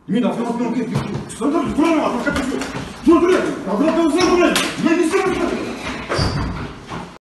이미 나서는 게. 선생님, 불안해. 아까 같이. 너 그래. 나도